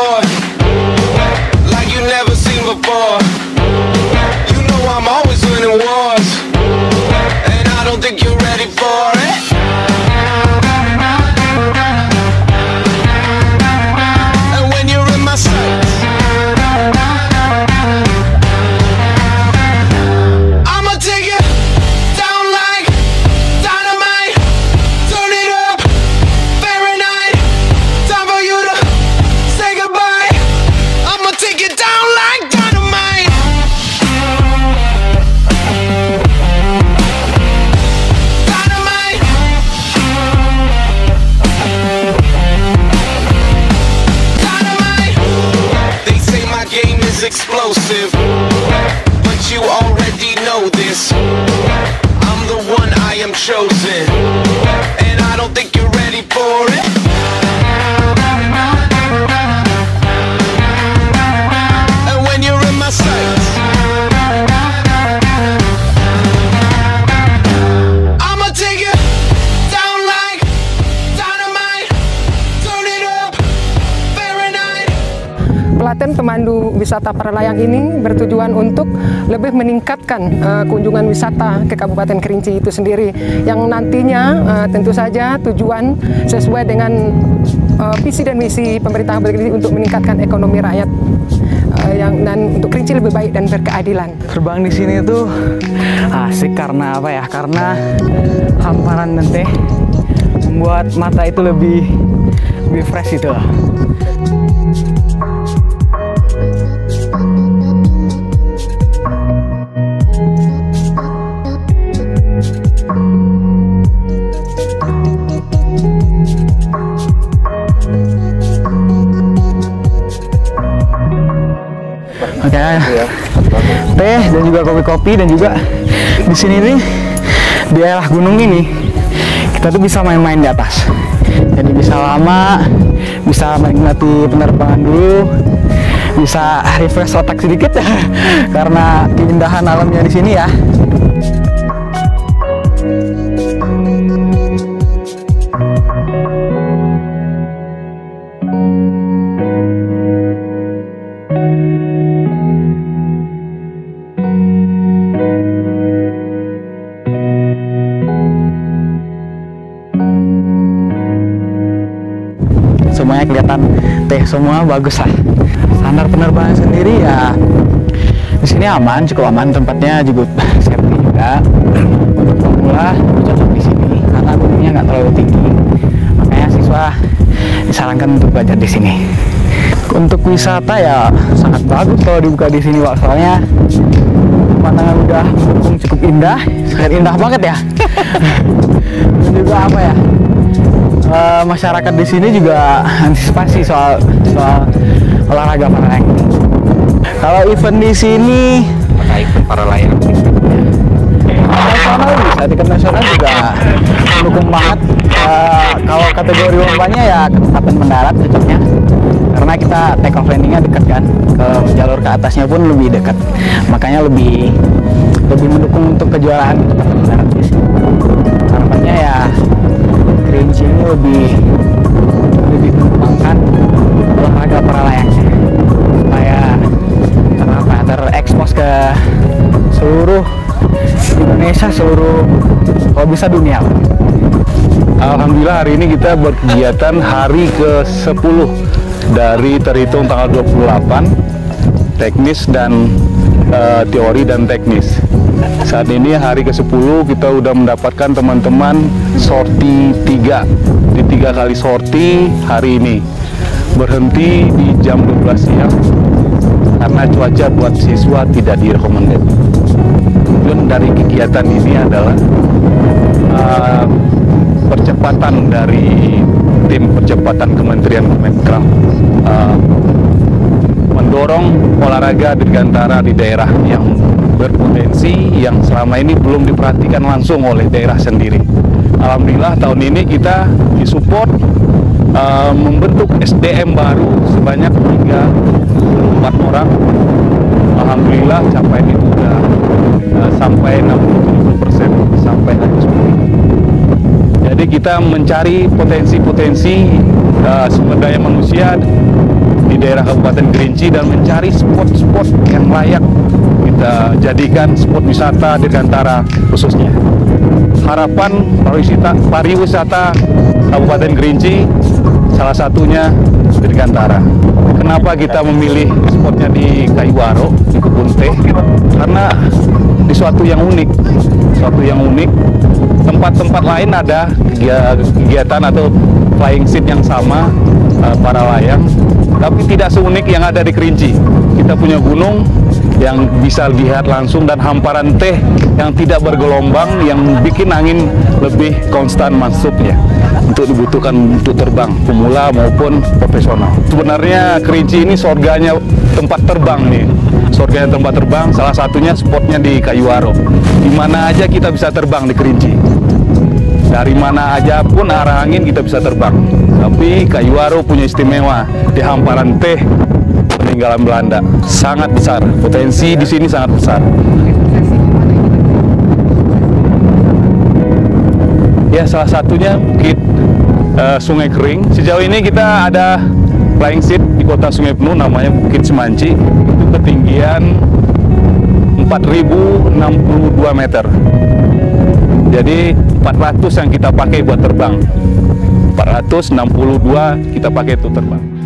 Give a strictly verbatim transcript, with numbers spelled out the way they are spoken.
floor like you never seen before. You know I'm always winning wars, and I don't think you're ready for it. And when you're in my sights, I'ma take you down like dynamite. Turn it up, Fahrenheit. Time for you to say goodbye. I'ma take you down like dynamite. Dynamite. Dynamite. They say my game is explosive, but you already know this. I'm the one, I am chosen, and I don't think you're ready for it. And when you're in my sights, I'ma take you down like dynamite. Turn it up, Fahrenheit. Pelatihan pemandu wisata para layang ini bertujuan untuk lebih meningkatkan uh, kunjungan wisata ke Kabupaten Kerinci itu sendiri, yang nantinya uh, tentu saja tujuan sesuai dengan uh, visi dan misi pemerintah Kabupaten Kerinci untuk meningkatkan ekonomi rakyat uh, yang dan untuk Kerinci lebih baik dan berkeadilan. Terbang di sini tuh asik karena apa ya? Karena hamparan dan teh membuat mata itu lebih lebih fresh itu. Oke, okay. Teh dan juga kopi-kopi, dan juga di sini nih di daerah gunung ini kita tuh bisa main-main di atas. Jadi bisa lama, bisa menikmati penerbangan dulu, bisa refresh otak sedikit karena keindahan alamnya di sini ya. Semuanya kelihatan teh semua bagus lah. Standar penerbangan sendiri ya di sini aman, cukup aman, tempatnya juga safety juga. Untuk pemula cocok di sini karena gunungnya nggak terlalu tinggi, makanya siswa disarankan untuk belajar di sini. Untuk wisata ya sangat bagus kalau dibuka di sini, Pak. Soalnya pemandangan udah mendukung, cukup indah, sangat indah banget ya. Dan juga apa ya? Uh, masyarakat di sini juga antisipasi soal soal olahraga para layang. Kalau event di sini, maka event para layang nasional bisa, tiket nasional juga mendukung banget. Uh, kalau kategori lombanya ya ketepatan mendarat cocoknya, karena kita take off landingnya dekat kan, ke jalur ke atasnya pun lebih dekat, makanya lebih lebih mendukung untuk kejuaraan ketepatan mendarat. Harapannya ya Kerinci ini lebih lebih mengembangkan olahraga para layangnya supaya terapa terekspos ke seluruh Indonesia, seluruh kalau bisa dunia. Alhamdulillah hari ini kita berkegiatan hari ke sepuluh dari terhitung tanggal dua puluh delapan, teknis dan uh, teori dan teknis. Saat ini hari ke sepuluh kita udah mendapatkan teman-teman sorti tiga di tiga kali sorti hari ini, berhenti di jam dua belas siang karena cuaca buat siswa tidak direkomendasi. Tujuan dari kegiatan ini adalah uh, percepatan dari tim percepatan Kementerian Kemenkraf uh, mendorong olahraga dirgantara di daerah yang berpotensi yang selama ini belum diperhatikan langsung oleh daerah sendiri. Alhamdulillah tahun ini kita disupport uh, membentuk S D M baru sebanyak tiga puluh empat orang. Alhamdulillah capaian itu sudah uh, sampai enam puluh tujuh persen sampai hari sepuluh. Jadi kita mencari potensi-potensi uh, sumber daya manusia di daerah Kabupaten Kerinci dan mencari spot-spot yang layak kita jadikan spot wisata Dirgantara khususnya. Harapan pariwisata, pariwisata Kabupaten Kerinci salah satunya Dirgantara. Kenapa kita memilih spotnya di Kayuaro, di kebun teh? Karena di suatu yang unik, suatu yang unik. Tempat-tempat lain ada kegiatan atau flying seat yang sama, uh, para layang, tapi tidak seunik yang ada di Kerinci. Kita punya gunung yang bisa lihat langsung dan hamparan teh yang tidak bergelombang, yang bikin angin lebih konstan masuknya untuk dibutuhkan untuk terbang pemula maupun profesional. Sebenarnya Kerinci ini surganya tempat terbang nih, surganya tempat terbang. Salah satunya spotnya di Kayuaro. Di mana aja kita bisa terbang di Kerinci. Dari mana aja pun arah angin kita bisa terbang. Tapi Kayuaro punya istimewa di hamparan teh peninggalan Belanda, sangat besar. Potensi di sini sangat besar. Ya, salah satunya Bukit uh, Sungai Kering. Sejauh ini kita ada flying seat di kota Sungai Penuh, namanya Bukit Semanci. Itu ketinggian empat ribu enam puluh dua meter. Jadi empat ratus yang kita pakai buat terbang. empat ratus enam puluh dua kita pakai untuk terbang.